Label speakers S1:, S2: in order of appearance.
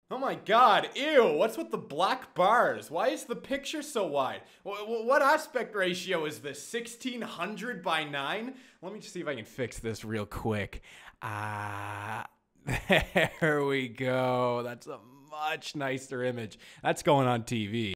S1: Oh my god, ew, what's with the black bars? Why is the picture so wide? What aspect ratio is this? 1600 by 9? Let me just see if I can fix this real quick. There we go. That's a much nicer image. That's going on TV.